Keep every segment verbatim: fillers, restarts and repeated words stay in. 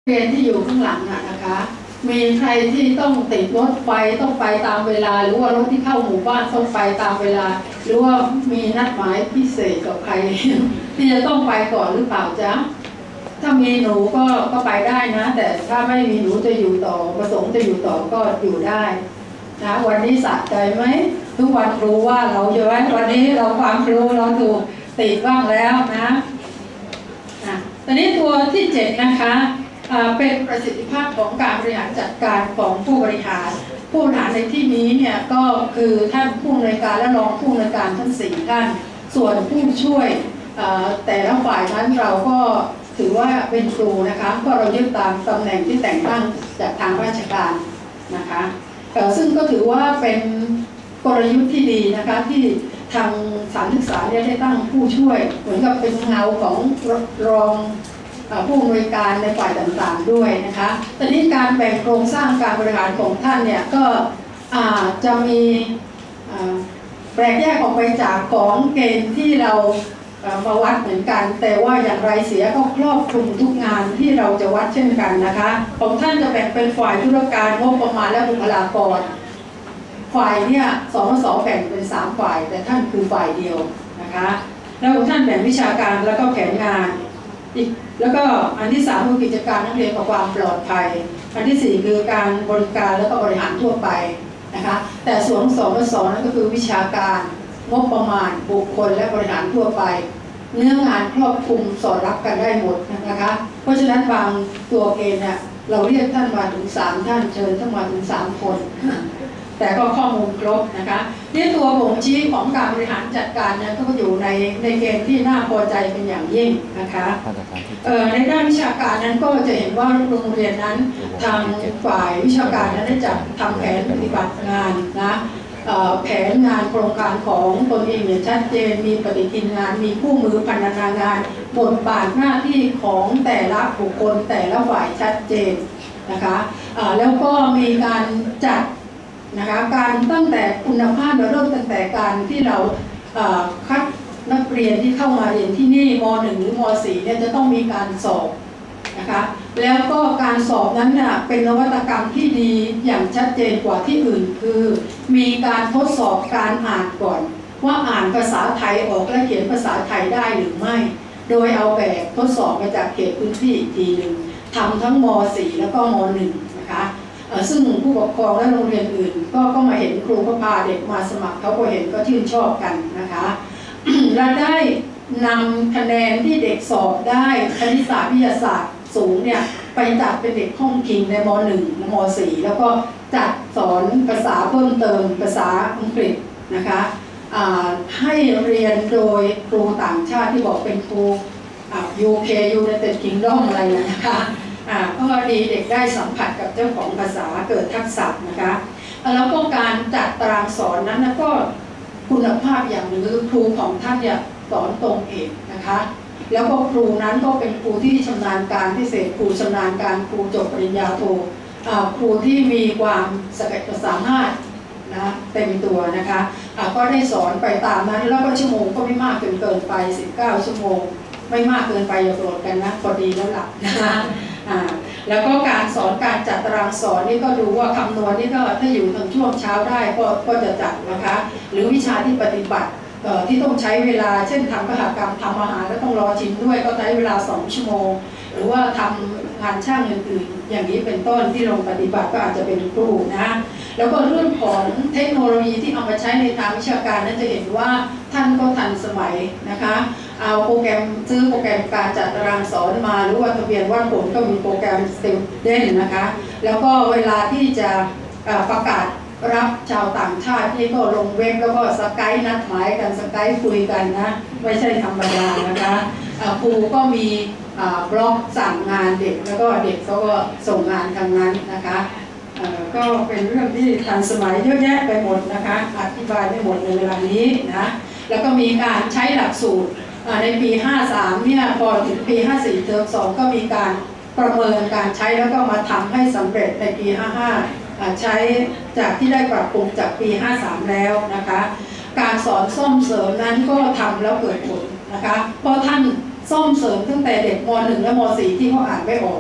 เรียนที่อยู่ข้างหลังนะคะมีใครที่ต้องติดรถไฟต้องไปตามเวลาหรือว่ารถที่เข้าหมู่บ้านต้องไปตามเวลาหรือว่ามีนัดหมายพิเศษกับใคร ที่จะต้องไปก่อนหรือเปล่าจ๊ะถ้ามีหนูก็ก็ไปได้นะแต่ถ้าไม่มีหนูจะอยู่ต่อประสงค์จะอยู่ต่อก็อยู่ได้นะวันนี้สะใจไหมทุกวันครูว่าเราใช่ไหมวันนี้เราความครูเราถูกติดบ้างแล้วนะอ่ะตอนนี้ตัวที่เจ็ดนะคะเป็นประสิทธิภาพของการบริหารจัดการของผู้บริหารผู้บริหารในที่นี้เนี่ยก็คือท่านผู้อำนวยการและรองผู้อำนวยการทั้งสี่ท่านส่วนผู้ช่วยแต่ละฝ่ายนั้นเราก็ถือว่าเป็นครูนะคะก็เรายึดตามตำแหน่งที่แต่งตั้งจากทางราชการนะคะซึ่งก็ถือว่าเป็นกลยุทธ์ที่ดีนะคะที่ทางสถานศึกษาได้ตั้งผู้ช่วยเหมือนกับเป็นเงาของรองผู้อำนวยการในฝ่ายต่างๆด้วยนะคะตอนนี้การแบ่งโครงสร้างการบริหารของท่านเนี่ยก็จะมีแปลกแยกออกไปจากของเกณฑ์ที่เรามาวัดเหมือนกันแต่ว่าอย่างไรเสียก็ครอบคลุมทุกงานที่เราจะวัดเช่นกันนะคะของท่านจะแบ่งเป็นฝ่ายธุรการงบประมาณและบุคลากรฝ่ายเนี่ยสมสแบ่งเป็นสามฝ่ายแต่ท่านคือฝ่ายเดียวนะคะแล้วท่านแบ่งวิชาการแล้วก็แผนงานอีกแล้วก็อันที่สามคือกิจการนักเรียนกับความปลอดภัยอันที่สี่คือการบริการแล้วก็บริหารทั่วไปนะคะแต่ส่วนสมสนั้นก็คือวิชาการงบประมาณบุคคลและบริหารทั่วไปเนื้องานครอบคลุมสอดรับกันได้หมดนะคะเพราะฉะนั้นบางตัวเกณฑ์เนี่ยเราเรียกท่านมาถึงสามท่านเชิญท่านมาถึงสามคนแต่ก็ข้อมูลครบนะคะนี่ตัวบ่งชี้ของการบริหารจัดการเนี่ยก็อยู่ในในเกณฑ์ที่น่าพอใจเป็นอย่างยิ่งนะคะในด้านวิชาการนั้นก็จะเห็นว่าโรงเรียนนั้นทางฝ่ายวิชาการนั้นได้จัดทำแผนปฏิบัติงานนะแผนงานโครงการของตนเองเนี่ยชัดเจนมีปฏิทินงานมีคู่มือพันธงานบทบาทหน้าที่ของแต่ละบุคคลแต่ละฝ่ายชัดเจนนะคะแล้วก็มีการจัดนะคะการตั้งแต่คุณภาพเราเริ่มตั้งแต่การที่เราคัดนักเรียนที่เข้ามาเรียนที่นี่ม หนึ่ง หรือม สี่เนี่ยจะต้องมีการสอบนะคะแล้วก็การสอบนั้นน่ะเป็นนวัตกรรมที่ดีอย่างชัดเจนกว่าที่อื่นคือมีการทดสอบการอ่านก่อนว่าอ่านภาษาไทยออกและเขียนภาษาไทยได้หรือไม่โดยเอาแบบทดสอบมาจากเขตพื้นที่อีกทีหนึ่งทำทั้งม สี่ แล้วก็ม หนึ่ง นะคะซึ่งผู้ปกครองและโรงเรียนอื่นก็ก็มาเห็นครูก็พาเด็กมาสมัครเขาก็เห็นก็ชื่นชอบกันนะคะและได้นำคะแนนที่เด็กสอบได้คณิตศาสตร์วิทยาศาสตร์สูงเนี่ยไปจัดเป็นเด็กห้องคิงในม หนึ่ง ม สี่ แล้วก็จัดสอนภาษาเพิ่มเติมภาษาอังกฤษนะคะให้เรียนโดยครูต่างชาติที่บอกเป็นครู ยู เค United Kingdom อะไรนะคะก็ดีเด็กได้สัมผัสกับเจ้าของภาษาเกิดทักษะนะคะแล้วก็การจัดตารางสอนนั้นก็คุณภาพอย่างหนึ่งคือครูของท่านเนี่ยสอนตรงเอกนะคะแล้วก็ครูนั้นก็เป็นครูที่ชำนาญการพิเศษครูชำนาญการครูจบปริญญาโทครูที่มีความสามารถนะเต็มตัวนะคะก็ได้สอนไปตามนั้นแล้วก็ชั่วโมงก็ไม่มากเกินเกินไปสิบเก้าชั่วโมงไม่มากเกินไปอย่าโกรธกันนะพอดีแล้วหลับนะคะแล้วก็การสอนการจัดตารางสอนนี่ก็ดูว่าคำนวณนี่ก็ถ้าอยู่ทางช่วงเช้าได้ก็ก็จะจัดนะคะหรือวิชาที่ปฏิบัติที่ต้องใช้เวลาเช่นทำกหกรรมทำอาหารแล้วต้องรอชิมด้วยก็ใช้เวลาสองชั่วโมงหรือว่าทำงานช่างอื่นๆอย่างนี้เป็นต้นที่ลงปฏิบัติก็อาจจะเป็นครูนะแล้วก็เรื่องของเทคโนโลยีที่เอามาใช้ในทางวิชาการนั้นจะเห็นว่าท่านก็ทันสมัยนะคะเอาโปรแกรมซื้อโปรแกรมการจัดตารางสอนมาหรือว่าทะเบียนวัดผลก็มีโปรแกรม Student นะคะแล้วก็เวลาที่จะประกาศรับชาวต่างชาติที่ก็ลงเว็บแล้วก็สกายนัดหมายกันสกายคุยกันนะไม่ใช่ธรรมดานะคะครูก็มีบล็อกสั่งงานเด็กแล้วก็เด็กเขาก็ส่งงานทางนั้นนะคะก็เป็นเรื่องที่ทันสมัยเยอะแยะไปหมดนะคะอธิบายไม่หมดในเวลานี้นะแล้วก็มีการใช้หลักสูตรในปี ห้าสาม เนี่ยพอถึงปี ห้าสี่ เทอมสองก็มีการประเมินการใช้แล้วก็มาทำให้สำเร็จในปี ห้าห้า ใช้จากที่ได้ปรับปรุงจากปี ห้าสาม แล้วนะคะการสอนซ่อมเสริมนั้นก็ทำแล้วเกิดผลนะคะเพราะท่านซ่อมเสริมตั้งแต่เด็กม หนึ่ง และม สี่ ที่เขาอ่านไม่ออก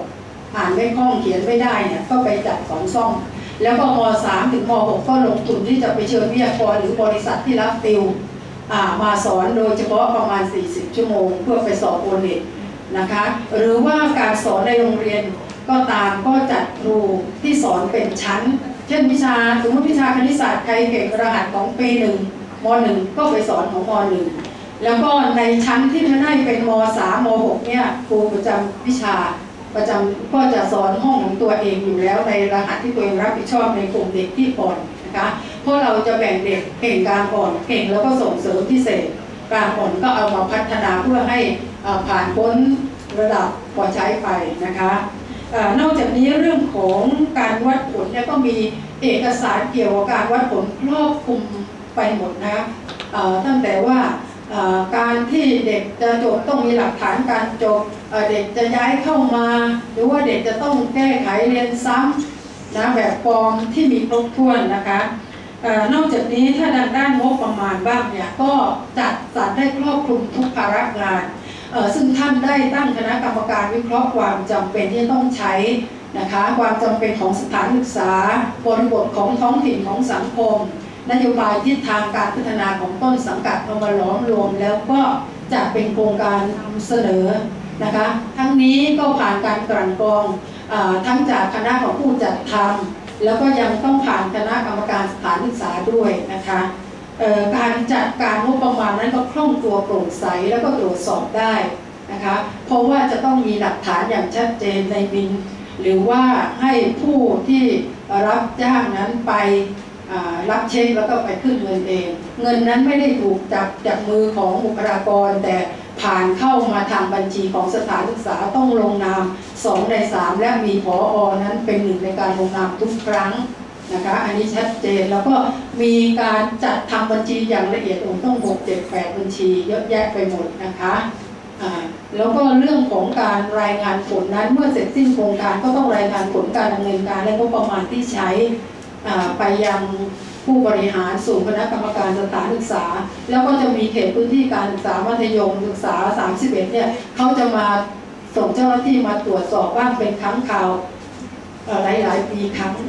อ่านไม่คล่องเขียนไม่ได้เนี่ยก็ไปจัดสอนซ่อมแล้วก็ม สาม ถึงม หก ก็ลงทุนที่จะไปเชิญวิทยากรหรือบริษัทที่รับติวมาสอนโดยเฉพาะประมาณสี่สิบชั่วโมงเพื่อไปสอบโอเน็ตนะคะหรือว่าการสอนในโรงเรียนก็ตามก็จัดครูที่สอนเป็นชั้นเช่นวิชาสมมติวิชาคณิตศาสตร์ใครเก่งรหัสของปีหนึ่งมหนึ่งก็ไปสอนของมหนึ่งแล้วก็ในชั้นที่ไม่ได้เป็นมสามมหกเนี่ยครูประจำวิชาประจำก็จะสอนห้องของตัวเองอยู่แล้วในรหัสที่ตัวเองรับผิดชอบในกลุ่มเด็กที่อ่อนนะคะเพราะเราจะแบ่งเด็กเก่งกลางอ่อนเก่งแล้วก็ส่งเสริมพิเศษกลางอ่อนก็เอามาพัฒนาเพื่อให้ผ่านพ้นระดับพอใช้ไปนะคะนอกจากนี้เรื่องของการวัดผลเนี่ยก็มีเอกสารเกี่ยวกับการวัดผลครอบคลุมไปหมดนะตั้งแต่ว่าการที่เด็กจะจบต้องมีหลักฐานการจบเด็กจะย้ายเข้ามาหรือว่าเด็กจะต้องแก้ไขเรียนซ้ำนะแบบฟอร์มที่มีครบถ้วนนะคะนอกจากนี้ถ้าดังด้านงบประมาณบ้างเนี่ยก็จัดสรรได้ครอบคลุมทุกภาระงานซึ่งท่านได้ตั้งคณะกรรมการวิเคราะห์ความจำเป็นที่ต้องใช้นะคะความจำเป็นของสถานศึกษาบริบทของท้องถิ่นของสังคมนโยบายทิศทางการพัฒนาของต้นสังกัดเอามาล้อมรวมแล้วก็จะเป็นโครงการนำเสนอนะคะทั้งนี้ก็ผ่านการกลั่นกรองทั้งจากคณะของผู้จัดทำแล้วก็ยังต้องผ่านคณะกรรมการสถานศึกษาด้วยนะคะการจัดการงบประมาณนั้นก็คล่องตัวโปร่งใสแล้วก็ตรวจสอบได้นะคะเพราะว่าจะต้องมีหลักฐานอย่างชัดเจนในบินหรือว่าให้ผู้ที่รับจ้างนั้นไปรับเช็คแล้วก็ไปขึ้นเงินเองเงินนั้นไม่ได้ถูกจับจากมือของบุคลากรแต่ผ่านเข้ามาทางบัญชีของสถานศึกษาต้องลงนามสองในสามและมีผอ.นั้นเป็นหนึ่งในการลงนามทุกครั้งนะคะอันนี้ชัดเจนแล้วก็มีการจัดทำบัญชีอย่างละเอียดอ่อนต้องหก เจ็ด แปดบัญชีเยอะแยะไปหมดนะคะแล้วก็เรื่องของการรายงานผลนั้นเมื่อเสร็จสิ้นโครงการก็ต้องรายงานผลการดำเนินการและงบประมาณที่ใช้ไปยังผู้บริหารสู่คณะกรรมการสถานศึกษาแล้วก็จะมีเขตพื้นที่การศึกษามัธยมศึกษาสามสิบเอ็ดเนี่ยเขาจะมาส่งเจ้าหน้าที่มาตรวจสอบว่าเป็นครั้งคราวหลายหลายปีครั้ง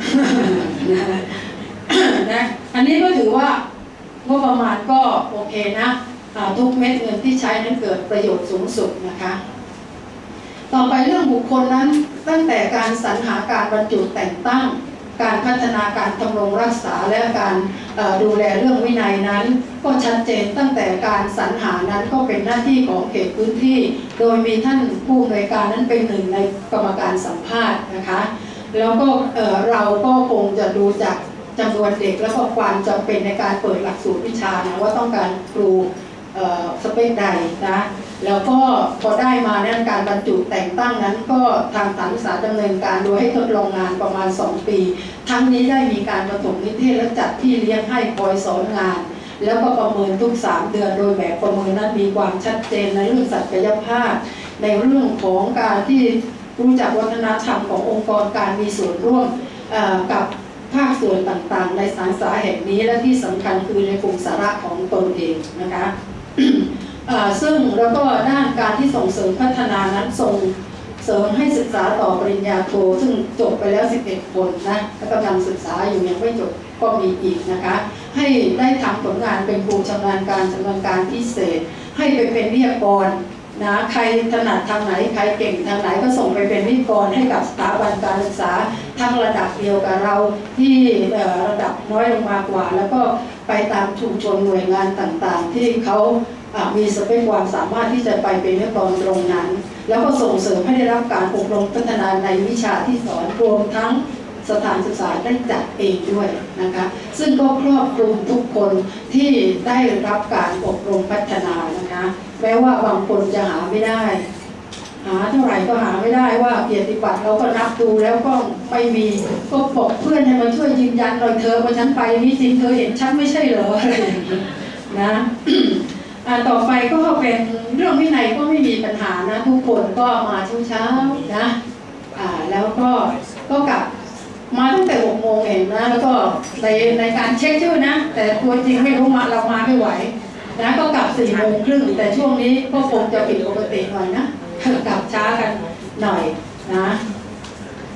นะอันนี้ก็ถือว่างบประมาณก็โอเคนะทุกเม็ดเงินที่ใช้นั้นเกิดประโยชน์สูงสุดนะคะต่อไปเรื่องบุคคลนั้นตั้งแต่การสรรหาการบรรจุแต่งตั้งการพัฒนาการดำรงรักษาและการดูแลเรื่องวินัยนั้นก็ชัดเจนตั้งแต่การสรรหานั้นก็เป็นหน้าที่ของเขตพื้นที่โดยมีท่านผู้อำนวยการนั้นเป็นหนึ่งในกรรมการสัมภาษณ์นะคะแล้วก็เเราก็คงจะดูจากจำนวนเด็กแล้วก็ความจำเป็นในการเปิดหลักสูตรวิชานะว่าต้องการครูสเปคใดนะแล้วก็พอได้มาในการบรรจุแต่งตั้งนั้นก็ทางสถานศึกษาดำเนินการโดยให้ทดลองงานประมาณสองปีทั้งนี้ได้มีการประถมนิเทศและจัดที่เลี้ยงให้คอยสอนงานแล้วก็ประเมินทุกสามเดือนโดยแบบประเมินนั้นมีความชัดเจนในเรื่องศักยภาพในเรื่องของการที่รู้จักวัฒนธรรมขององค์กรการมีส่วนร่วมกับภาคส่วนต่างๆในสถานศึกษาแห่งนี้และที่สำคัญคือในกลุ่มสาระของตนเองนะคะ ซึ่งแล้วก็ด้านการที่ส่งเสริมพัฒนานั้นส่งเสริมให้ศึกษาต่อปริญญาโทซึ่งจบไปแล้วสิบเอ็ดคนนะและกำลังศึกษาอยู่ยังไม่จบก็มีอีกนะคะให้ได้ทำผลงานเป็นครูชำนาญการชำนาญการพิเศษให้ไปเป็นวิทยากรนะใครถนัดทางไหนใครเก่งทางไหนก็ส่งไปเป็นวิทยากรให้กับสถาบันการศึกษาทั้งระดับเดียวกับเราที่ระดับน้อยลงมากว่าแล้วก็ไปตามชุมชนหน่วยงานต่างๆที่เขามีสเปคความสามารถที่จะไปเป็นวิทยากรตรงนั้นแล้วก็ส่งเสริมให้ได้รับการอบรมพัฒนาในวิชาที่สอนรวมทั้งสถานศึกษาได้จัดเองด้วยนะคะซึ่งก็ครอบคลุมทุกคนที่ได้รับการอบรมพัฒนานะคะแม้ว่าบางคนจะหาไม่ได้หาเท่าไหร่ก็หาไม่ได้ว่าเกียรติบัตรเราก็นับดูแล้วก็ไม่มีก็บอกเพื่อนให้มาช่วยยืนยันหน่อยเธอว่าฉันไปนี่จริงเธอเห็นฉันไม่ใช่เหรอนะ ต่อไปก็เป็นเรื่องวินัยก็ไม่มีปัญหานะทุกคนก็มาเช้าๆนะแล้วก็ก็กลับมาตั้งแต่หกโมงเองนะแล้วก็ในในการเช็คชื่อนะแต่ตัวจริงไม่รู้มาเรามาไม่ไหวนะก็กลับสี่โมงครึ่งแต่ช่วงนี้ก็คงจะผิดปกติหน่อยนะกลับช้ากันหน่อยนะ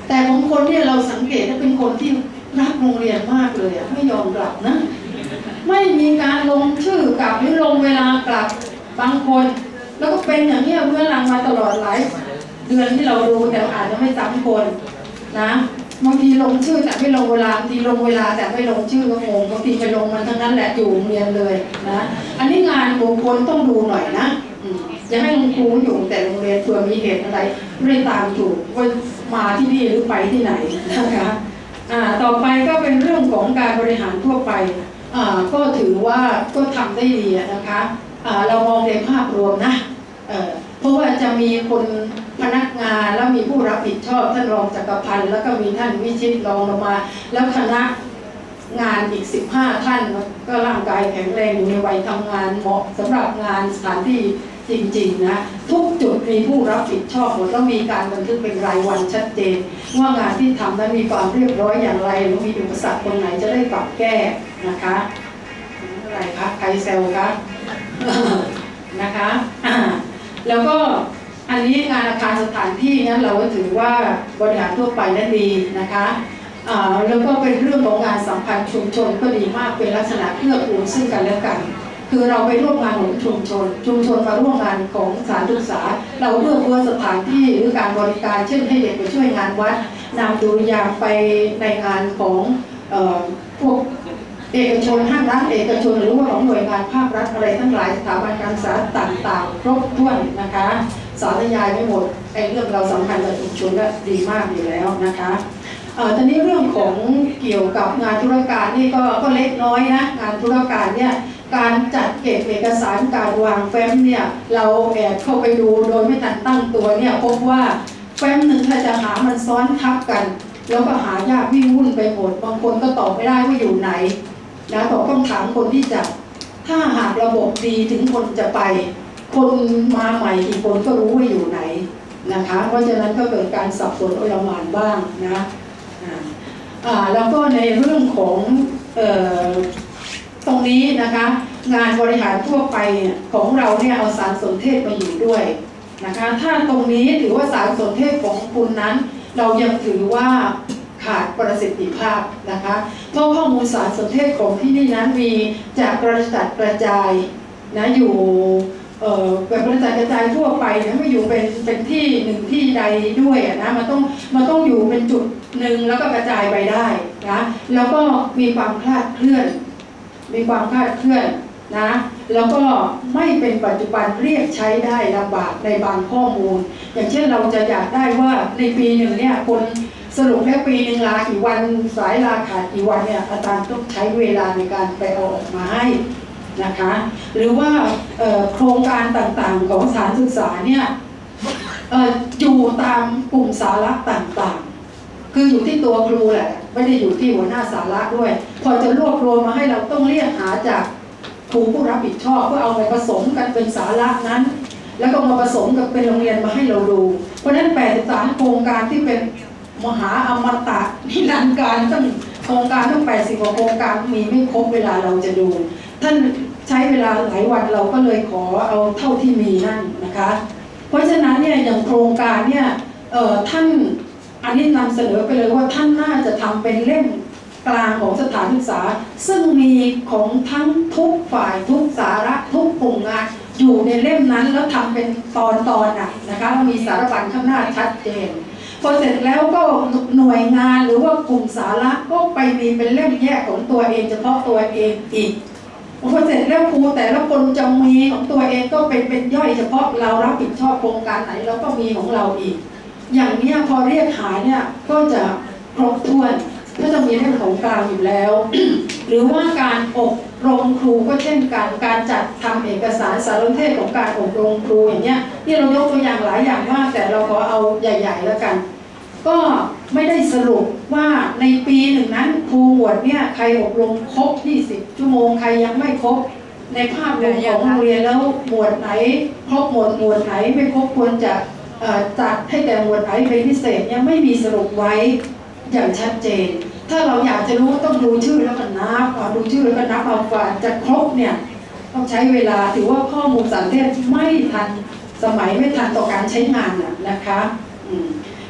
แต่บางคนเนี่ยเราสังเกตว่าเป็นคนที่รักโรงเรียนมากเลยอะไม่ยอมกลับนะไม่มีการลงชื่อกลับหรือลงเวลากลับบางคนแล้วก็เป็นอย่างนี้เมื่อหลังมาตลอดหลายเดือนที่เราดูแต่อาจจะไม่ซ้ำคนนะบางทีลงชื่อแต่ไม่ลงเวลาบางทีลงเวลาแต่ไม่ลงชื่อก็งงบางทีไปลงมันทั้งนั้นแหละอยู่โรงเรียนเลยนะอันนี้งานบุคคลต้องดูหน่อยนะจะให้คุณครูอยู่แต่โรงเรียนเผื่อมีเหตุอะไรไม่ตามถูกว่ามาที่นี่หรือไปที่ไหนนะคะอ่าต่อไปก็เป็นเรื่องของการบริหารทั่วไปอ่าก็ถือว่าก็ทำได้ดีนะคะอ่าเรามองในภาพรวมนะเอ่อเพราะว่าจะมีคนพนักงานแล้วมีผู้รับผิดชอบท่านรองจักรพันธ์แล้วก็มีท่านวิชิตรองลงมาแล้วคณะงานอีกสิบห้าท่านก็ร่างกายแข็งแรงอยู่ในวัยทำงานเหมาะสำหรับงานสถานที่จริงๆนะทุกจุดมีผู้รับผิดชอบหมดแล้วมีการบันทึกเป็นรายวันชัดเจนว่างานที่ทำนั้นมีความเรียบร้อยอย่างไรหรือมีอุปสรรคตรงไหนจะได้ปรับแก้นะคะอะไรคะใครเซลคะนะคะแล้วก็อันนี้งานอาคารสถานที่นั้นเราก็ถือว่าบริหารทั่วไปนั้นดีนะคะแล้วก็เป็นเรื่องของงานสัมพันธ์ชุมชนก็ดีมากเป็นลักษณะเอื้อเฟื้อซึ่งกันและกันคือเราไปร่วมงานของชุมชนชุมชนมาร่วมงานของสถานศึกษาเราเอื้อเฟื้อสถานที่หรือการบริการเช่นให้เด็กไปช่วยงานวัดนำดุริยางค์ไปในงานของพวกเอกชนห้างร้านเอกชนหรือว่าของหน่วยงานภาครัฐอะไรทั้งหลายสถาบันการศึกษาต่างๆครบถ้วนนะคะสารยายไม่หมดไอ้เรื่องเราสำคัญกับชุมชนก็ดีมากอยู่แล้วนะคะเอ่อตอนนี้เรื่องของเกี่ยวกับงานธุรการนี่ก็ก็เล็กน้อยนะงานธุรการเนี่ยการจัดเก็บเอกสารการวางแฟ้มเนี่ยเราแอบเข้าไปดูโดยไม่ทันตั้งตัวเนี่ยพบว่าแฟ้มหนึ่งถ้าจะหามันซ้อนทับกันแล้วก็หายากวิ่งวุ่นไปหมดบางคนก็ตอบไม่ได้ว่าอยู่ไหนนะตอบต้องถามคนที่จัดถ้าหากระบบดีถึงคนจะไปคนมาใหม่กี่คนก็รู้ว่าอยู่ไหนนะคะเพราะฉะนั้นก็เกิดการสับสนโอลหม่านบ้างนะอ่าแล้วก็ในเรื่องของเอ่อตรงนี้นะคะงานบริหารทั่วไปของเราเนี่ยเอาสารสนเทศมาอยู่ด้วยนะคะถ้าตรงนี้ถือว่าสารสนเทศของคุณนั้นเรายังถือว่าขาดประสิทธิภาพนะคะเพราะข้อมูลสารสนเทศของที่นี่นั้นมีจากกระจัดกระจายนะอยู่แบบกระจายกระจายทั่วไปนะไม่อยู่เป็นเป็นที่หนึ่งที่ใดด้วยนะมันต้องมันต้องอยู่เป็นจุดหนึ่งแล้วก็กระจายไปได้นะแล้วก็มีความคลาดเคลื่อนมีความคลาดเคลื่อนนะแล้วก็ไม่เป็นปัจจุบันเรียกใช้ได้ลำบากในบางข้อมูลอย่างเช่นเราจะอยากได้ว่าในปีหนึ่งเนี่ยคนสรุปแค่ปีหนึ่งลากี่วันสายลาขาดกี่วันเนี่ยอาจารย์ต้องใช้เวลาในการไปเอาออกมาให้นะคะหรือว่าโครงการต่างๆของสถานศึกษาเนี่ยอยู่ตามกลุ่มสาระต่างๆคืออยู่ที่ตัวครูแหละไม่ได้อยู่ที่หัวหน้าสาระด้วยพอจะรวบรวมมาให้เราต้องเรียกหาจากครูผู้รับผิดชอบเพื่อเอาไปผสมกันเป็นสาระนั้นแล้วก็มาผสมกับเป็นโรงเรียนมาให้เราดูเพราะฉะนั้นแปดสิบสามโครงการที่เป็นมหาอมตะนิรันดร์การต้องโครงการต้องแปดสิบกว่าโครงการมีไม่ครบเวลาเราจะดูท่านใช้เวลาหลายวันเราก็เลยขอเอาเท่าที่มีนั่นนะคะเพราะฉะนั้นเนี่ยอย่างโครงการเนี่ยเอ่อท่านอันนี้นำเสนอไปเลยว่าท่านน่าจะทำเป็นเล่มกลางของสถานศึกษาซึ่งมีของทั้งทุกฝ่ายทุกสาระทุกกลุ่มงานอยู่ในเล่มนั้นแล้วทำเป็นตอนตอนอ่ะนะคะมีสารบัญข้างหน้าชัดเจนพอเสร็จแล้วก็หน่วยงานหรือว่ากลุ่มสาระก็ไปมีเป็นเล่มแยกของตัวเองเฉพาะตัวเองอีกพอเสร็จแล้วครูแต่ละคนจะมีของตัวเองก็เป็นเป็นย่อยเฉพาะเรารับผิดชอบโครงการไหนเราก็มีของเราอีกอย่างนี้พอเรียกหาเนี่ยก็จะครบถ้วนก็จะมีเรื่องของกลางอยู่แล้ว หรือว่าการอบรมครูก็เช่นกันการจัดทำเอกสารสารสนเทศของการอบรมครูอย่างเงี้ยที่เรายกตัวอย่างหลายอย่างมากแต่เราขอเอาใหญ่ๆแล้วกันก็ไม่ได้สรุปว่าในปีหนึ่งนั้นครูหมวดเนี่ยใครอบรมครบยี่สิบชั่วโมงใครยังไม่ครบในภาพรวมของโรงเรียนแล้วหมวดไหนครบหมวดหมวดไหนไม่ครบควรจะจัดให้แต่หมวดไหนเป็นพิเศษยังไม่มีสรุปไว้อย่างชัดเจนถ้าเราอยากจะรู้ต้องดูชื่อแล้วก็นับดูชื่อแล้วก็นับเอากว่าจะครบเนี่ยต้องใช้เวลาถือว่าข้อมูลสารสนเทศไม่ทันสมัยไม่ทันต่อการใช้งานนะคะ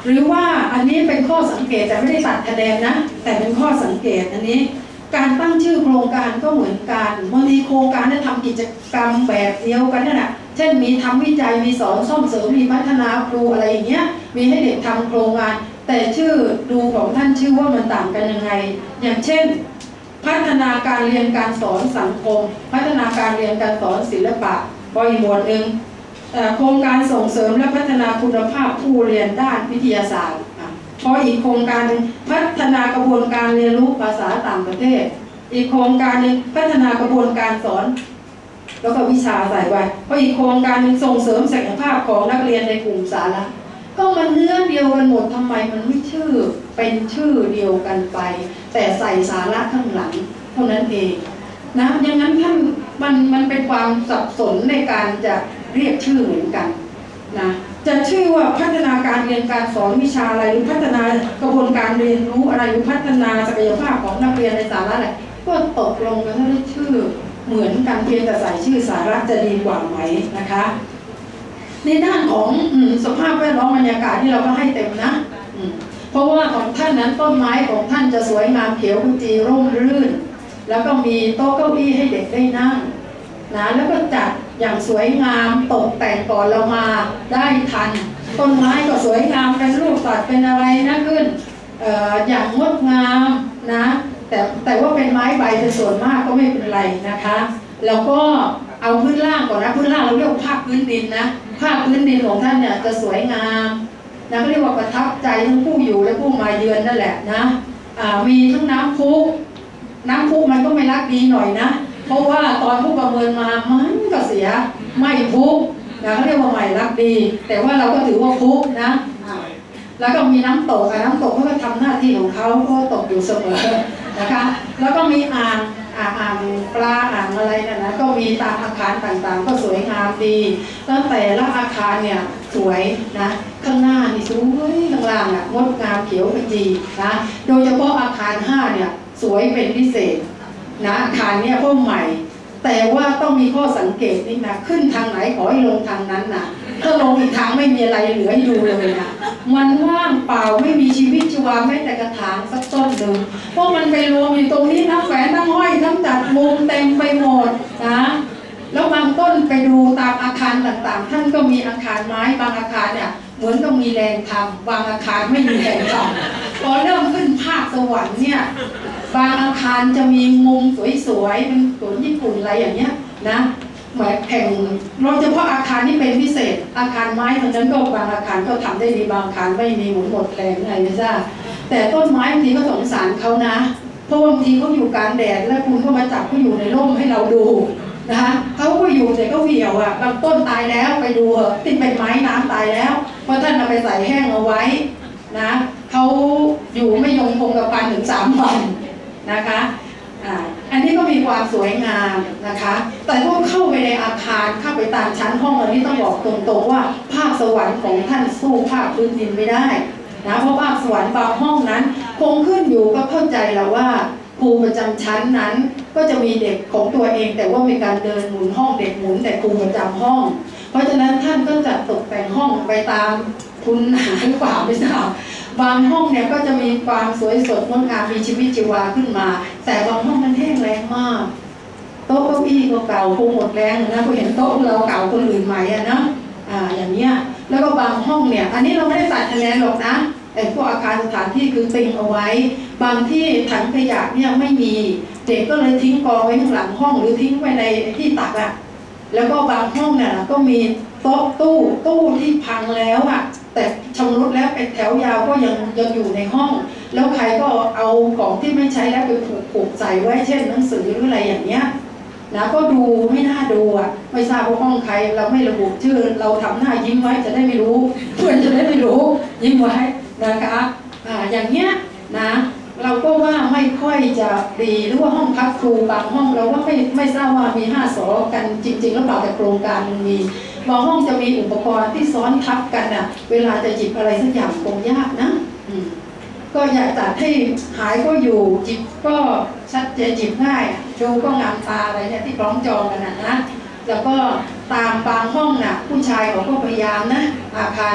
หรือว่าอันนี้เป็นข้อสังเกตแต่ไม่ได้ตัดคะแนนนะแต่เป็นข้อสังเกตอันนี้การตั้งชื่อโครงการก็เหมือนกันบางทีโครงการได้ทำกิจกรรมแบบเดียวกันนั่นแหละเช่นมีทำวิจัยมีสอนซ่อมเสริมมีพัฒนาครูอะไรอย่างเงี้ยมีให้เด็กทำโครงงานแต่ชื่อดูของท่านชื่อว่ามันต่างกันยังไงอย่างเช่นพัฒนาการเรียนการสอนสังคมพัฒนาการเรียนการสอนศิลปะก็อีกหมวดหนึ่งโครงการส่งเสริมและพัฒนาคุณภาพผู้เรียนด้านวิทยาศาสตร์พออีกโครงการหนึ่งพัฒนากระบวนการเรียนรู้ภาษาต่างประเทศอีกโครงการหนึ่งพัฒนากระบวนการสอนแล้วก็วิชาใส่ไว้พออีกโครงการหนึ่งส่งเสริมศักยภาพของนักเรียนในกลุ่มสาระก็มันเนื้อเดียวกันหมดทำไมมันไม่ชื่อเป็นชื่อเดียวกันไปแต่ใส่สาระข้างหลังเท่านั้นเองนะอย่างนั้นท่านมันมันเป็นความสับสนในการจะเรียกชื่อเหมือนกันนะจะชื่อว่าพัฒนาการเรียนการสอนวิชาอะไรหรือพัฒนากระบวนการเรียนรู้อะไรหรือพัฒนาศักยภาพของนักเรียนในสาระอะไรก็ตกลงกันถ้าได้ชื่อเหมือนกันเพียงแต่ใส่ชื่อสาระจะดีกว่าไหมนะคะในด้านของสภาพแวดล้อมบรรยากาศที่เราก็ให้เต็มนะเพราะว่าของท่านนั้นต้นไม้ของท่านจะสวยงามเขียวขจีร่มรื่นแล้วก็มีโต๊ะเก้าอี้ให้เด็กได้นั่งนะแล้วก็จัดอย่างสวยงามตกแต่งก่อนเรามาได้ทันต้นไม้ก็สวยงามเป็นรูปสัตว์เป็นอะไรนะขึ้น อ, อย่างงดงามนะแต่แต่ว่าเป็นไม้ใบเป็นส่วนมากก็ไม่เป็นไรนะคะแล้วก็เอาพื้นล่างก่อนนะพื้นล่างเราเรียกภาคพื้นดินนะภาคพื้นดินของท่านเนี่ยจะสวยงามนะก็เรียกว่าประทับใจทั้งผู้อยู่และผู้มาเยือนนั่นแหละนะมีทั้งน้ำพุน้ำพุมันก็ไม่รักดีหน่อยนะเพราะว่าตอนผู้ประเมินมามันก็เสียไม่พุนะเขาเรียกว่าไม่รักดีแต่ว่าเราก็ถือว่าพุนะแล้วก็มีน้ำตกน้ำตกเขาก็ทำหน้าที่ของเขาก็ตกอยู่เสมอนะคะแล้วก็มีอ่างอ่างปลาอ่างอะไรนั่นนะก็มีตามอาคารต่างๆก็สวยงามดีตั้งแต่ละอาคารเนี่ยสวยนะข้างหน้านี่สวยข้างล่างอ่ะงดงามเขียวขจีนะโดยเฉพาะอาคารห้าเนี่ยสวยเป็นพิเศษนะอาคารเนี่ยเพราะใหม่แต่ว่าต้องมีข้อสังเกตนี่นะขึ้นทางไหนขอให้ลงทางนั้นนะถ้าลงอีกทางไม่มีอะไรเหลือให้ดูเลยนะมันว่างเปล่าไม่มีชีวิตชีวาแม้แต่กระถางสักต้นหนึ่งเพราะมันไปรวมอยู่ตรงนี้ทั้งแฝงทั้งห้อยทั้งจัดมุมเต็มไปหมดนะแล้วบางต้นไปดูตามอาคารต่างๆท่านก็มีอาคารไม้บางอาคารเนี่ยเหมือนต้องมีแรงทำบางอาคารไม่มีแรงทำพอเริ่มขึ้นภาคสวรรค์เนี่ยบางอาคารจะมีมุมสวยๆเป็นสวนญี่ปุ่นอะไรอย่างเงี้ยนะหมายแข่งโดยเฉพาะอาคารที่เป็นพิเศษอาคารไม้ทั้งนั้นก็บางอาคารก็ทำได้ดีบางอาคารไม่มีหมุนหมดแรงอะไรไม่ทราบแต่ต้นไม้บางทีก็สงสารเขานะเพราะบางทีเขาอยู่กลางแดดแล้วคุณก็มาจับเขาอยู่ในร่มให้เราดูนะคะเขาก็อยู่แต่ก็เหี่ยวอ่ะบางต้นตายแล้วไปดูเหอะติดเป็นไม้น้ำตายแล้วเพราะท่านเอาไปใส่แห้งเอาไว้นะเขาอยู่ไม่ยงคงกระพันถึงสามวันนะคะอ่าอันนี้ก็มีความสวยงามนะคะแต่พวกเข้าไปในอาคารเข้าไปตามชั้นห้องอันนี้ต้องบอกตรงๆว่าภาคสวรรค์ของท่านสู้ภาคพื้นดินไม่ได้นะเพราะภาคสวรรค์บางห้องนั้นคงขึ้นอยู่ก็เข้าใจแล้วว่าครูประจำชั้นนั้นก็จะมีเด็กของตัวเองแต่ว่ามีการเดินหมุนห้องเด็กหมุนแต่ครูประจำห้องเพราะฉะนั้นท่านก็จัดตกแต่งห้องไปตามคุณหาหรือเปล่าไม่ทราบบางห้องเนี่ยก็จะมีความสวยสดงดงามมีชีวิตชีวาขึ้นมาแต่บางห้องมันแห้งแล้งมากโต๊ะเก้าอี้ก็เก่าคงหมดแรงนะคุณเห็นโต๊ะเราเก่าคนอื่นใหม่อะนะอ่าอย่างเนี้ยแล้วก็บางห้องเนี่ยอันนี้เราไม่ได้ตัดคะแนนหรอกนะไอ้พวกอาคารสถานที่คือติงเอาไว้บางที่ถังขยะเนี่ยไม่มีเด็กก็เลยทิ้งกองไว้ข้างหลังห้องหรือทิ้งไว้ในที่ตักอะแล้วก็บางห้องเนี่ยก็มีโต๊ะตู้ตู้ที่พังแล้วอะแต่ชำรุดแล้วเป็นแถวยาวก็ยังยังอยู่ในห้องแล้วใครก็เอาของที่ไม่ใช้แล้วไปผูกใส่ไว้เช่นหนังสือหรืออะไรอย่างเงี้ยนะก็ดูไม่น่าดูอ่ะไม่ทราบว่าห้องใครเราไม่ระบุชื่อเราทำหน้ายิ้มไว้จะได้ไม่รู้เพื่อนจะได้ไม่รู้ยิ้มไว้นะคะอ่าอย่างเงี้ยนะเราก็ว่าไม่ค่อยจะดีหรือว่าห้องพักครูบางห้องเราว่าไม่ไม่ทราบว่ามีห้าสอกันจริงๆแล้วเปล่าแต่โครงการมันมีบางห้องจะมีอุปกรณ์ที่ซ้อนทับกันอ่ะเวลาจะหยิบอะไรสักอย่างคงยากนะก็อยากจัดให้หายก็อยู่จิบก็ชัดเจนจิบง่ายดูก็งามตาอะไรเนี่ยที่คล้องจองกันนะนะแล้วก็ตามบางห้องน่ะผู้ชายเขาก็พยายามนะอาคารเนี่ย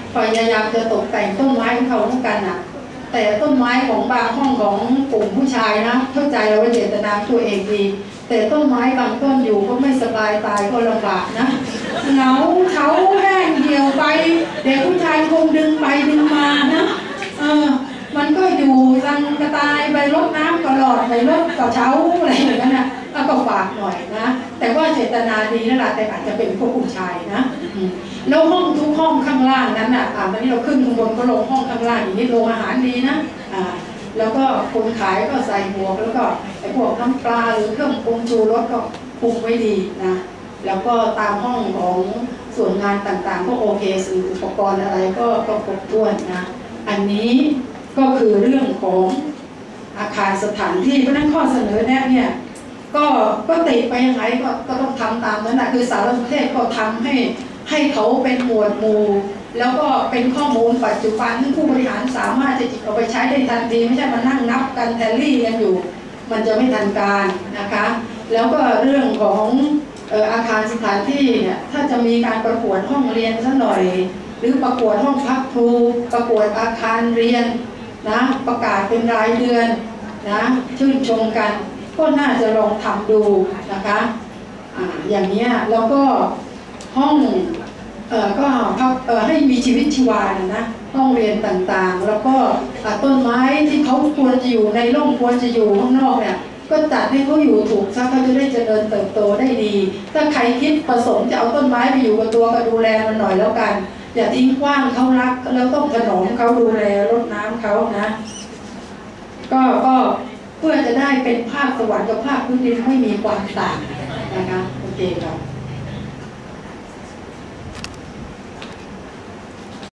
พยายามจะตกแต่งต้นไม้ของเขาเหมือนกันน่ะแต่ต้นไม้ของบางห้องของกลุ่มผู้ชายนะเข้าใจเราว่าเจตนาตัวเองดีแต่ต้นไม้บางต้นอยู่ก็ไม่สบายตายก็ลำบากนะเหงาเขาแห้งเหี่ยวไปเด็กผู้ชายคงดึงไปดึงมานะเออมันก็อยู่รังกระต่ายไปรดน้ำตลอดไปรดกระเช้าอะไรอย่างนั้นนะก็ฝากหน่อยนะแต่ว่าเจตนาดีนั่นแหละแต่อาจจะเป็นพวกผู้ชายนะแล้วห้องทุกห้องข้างล่างนั้นอ่ะอ่าวันนี้เราขึ้นข้างบนก็ลงห้องข้างล่างอย่างนี้โรงอาหารดีนะอ่าแล้วก็คนขายก็ใส่หมวกแล้วก็ไอ้พวกน้ำปลาหรือเครื่องปรุงชูรสก็ปรุงไว้ดีนะแล้วก็ตามห้องของส่วนงานต่างๆก็โอเคสื่ออุปกรณ์อะไรก็ก็ครบถ้วนนะอันนี้ก็คือเรื่องของอาคารสถานที่เพราะนั้นข้อเสนอแนะเนี่ยก็ก็ติดไปยังไงก็ก็ต้องทำตามนั้นนะคือสารสนเทศก็ทำให้ให้เขาเป็นหมวดหมู่แล้วก็เป็นข้อมูลปัจจุบันที่ผู้บริหารสามารถจะจิบเอาไปใช้ได้ทันทีไม่ใช่มานั่งนับกันแทลลี่กันอยู่มันจะไม่ทันการนะคะแล้วก็เรื่องของเอ่ออาคารสถานที่เนี่ยถ้าจะมีการประกวดห้องเรียนสักหน่อยหรือประกวดห้องพักครูประกวดอาคารเรียนนะประกาศเป็นรายเดือนนะชื่นชมกันก็น่าจะลองทำดูนะคะอ่าอย่างนี้แล้วก็ห้องเอ่อก็พักเอ่อให้มีชีวิตชีวานะห้องเรียนต่างๆแล้วก็ต้นไม้ที่เขาควรจะอยู่ในร่มควรจะอยู่ข้างนอกเนี่ยก็จัดให้เขาอยู่ถูกซะเขาจะได้เจริญเติบโตได้ดีถ้าใครคิดประสงค์จะเอาต้นไม้ไปอยู่กับตัวก็ดูแลมันหน่อยแล้วกันอย่าทิ้งกว้างเขารักแล้วต้องถนอมเขาดูแลรดน้ำเขานะก็ก็เพื่อจะได้เป็นภาคสวรรค์กับภาคพื้นดินไม่มีความต่างนะคะโอเคครับ